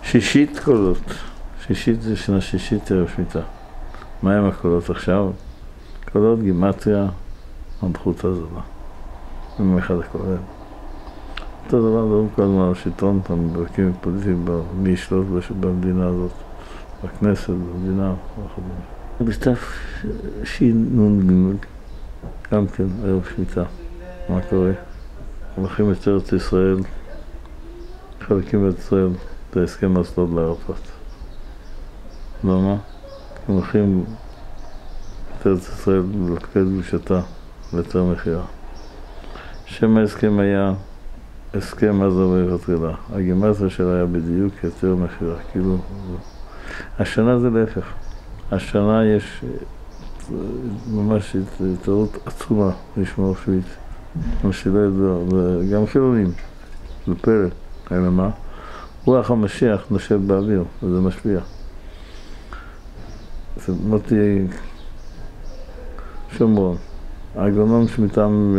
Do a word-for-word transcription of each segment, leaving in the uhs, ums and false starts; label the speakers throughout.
Speaker 1: שישית קולות. שישית זה שנה שישית ערב שמיטה. מה הם הקולות עכשיו? קולות גימטריה, מלכות הזולה. זה מאחד הכולל. אותו דבר דברים כל הזמן על שלטון, המברקים פוליטיים, מי ישלוט במדינה הזאת, בכנסת, במדינה, וכדומה. בסתיו שינון גימוד, גם כן ערב שמיטה. מה קורה? הולכים את ארץ ישראל, חלקים את ישראל, את ההסכם אסלו לערפאת. למה? הם הולכים את ארץ ישראל לפקד בשעתה ליתר מכירה. שם ההסכם היה הסכם עזה ויבטרלה. הגימטריה שלה היה בדיוק יותר מכירה, כאילו... השנה זה להפך. השנה יש ממש התערות עצומה לשמור שביעית. מה שלא ידוע, וגם חילונים, זה פלא. אלא מה? רוח המשיח נושב באוויר, וזה משפיע. זה מוטי שומרון. האגרונום שמטעם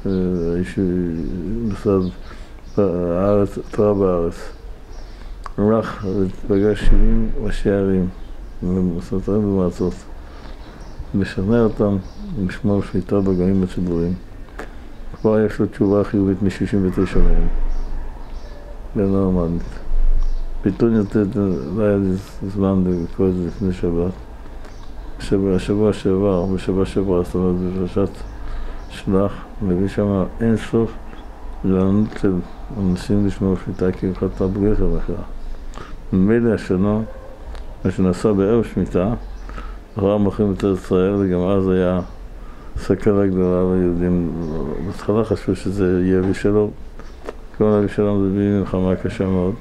Speaker 1: משרד הארץ, תורה בארץ. הלך ופגש שבעים ראשי ערים ומסתרים במועצות. לשכנע אותם לשמור שליטה בגנים הציבוריים. כבר יש לו תשובה חיובית מ-שישים ותשע מהם. בנורמלית. פיתון יותר, לא היה לי זמן לקרוא את זה לפני שבת. השבוע שעבר, בשבוע שעבר, זאת אומרת, בפרשת שלח, מביא שם אין סוף לענות של אנשים לשמור שמיטה כהלכתה בלי יותר מכירה. ממילא השנה, מה שנעשה בערב שמיטה, אחר מוכרים את ארץ ישראל, וגם אז היה סכנה גדולה ליהודים. בהתחלה חשבו שזה יהיה בשלום. כל אבישלום זה בי מלחמה קשה מאוד.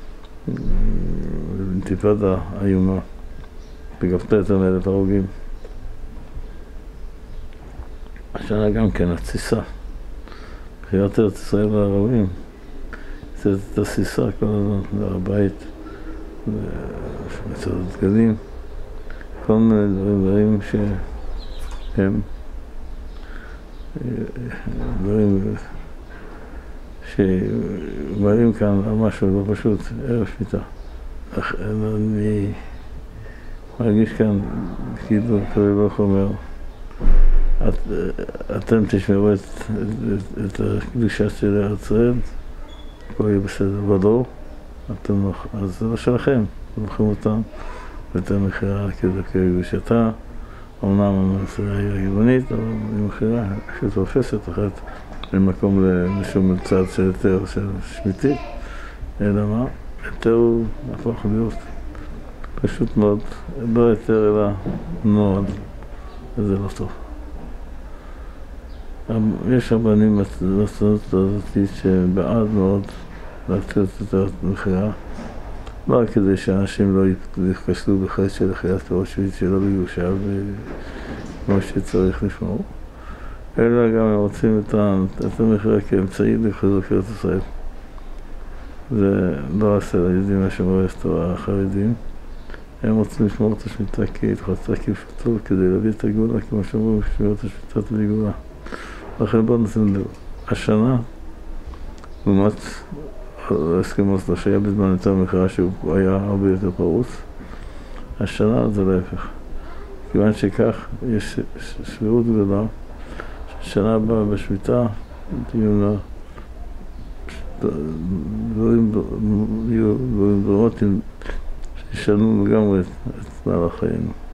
Speaker 1: אינתיפאדה איומה. וגבתה יותר מאלף הרוגים. השנה גם כן, התסיסה. בחירת ארץ ישראל והערבים. זה את התסיסה כל הזמן, להר הבית, מצוות דגלים. כל מיני דברים, דברים שהם דברים שמראים כאן על משהו לא פשוט, ערב שמיטה. אני מרגיש כאן, כאילו, קרוב ברוך אומר, את, אתם תשמרו את, את, את הקדושה של ארץ ישראל, הכל יהיה בסדר בדור, אתם לא, אז זה לא שלכם, אתם לוקחים אותם, ואתם מכירה כקדושתה, אמנם המסרה היא ריבונית, אבל היא מכירה שתופסת אחת למקום לשום צד של יותר של שמיטי, אלא מה? יותר הוא הפך להיות פשוט מאוד, לא יותר אלא נועד, וזה לא טוב. יש רבנים בציונות הזאת שבעד מאוד להציל את המכירה, לא רק כדי שאנשים לא יתקשלו בחטא של אכילת פירות שביעית שלא בירושה וכמו שצריך לשמור, אלא גם הם רוצים את המכירה כאמצעי לחיזוק ארץ ישראל. זה לא עשה ליהודים השומרי תורה החרדים. הם רוצים לשמור את השמיטה כהלכתה כפשוטו כדי להביא את הגאולה, כמו שאומרים, לשמור את השמיטה בלי גאולה. לכן בואו נשים לב. השנה, לעומת הסכם אוסלו שהיה בזמן יותר מכירה שהוא היה הרבה יותר פרוץ, השנה זה להפך. כיוון שכך יש סבירות גדולה, ששנה הבאה בשמיטה תהיו לה דברים דרמטיים שישנו לגמרי את מהלך חיינו.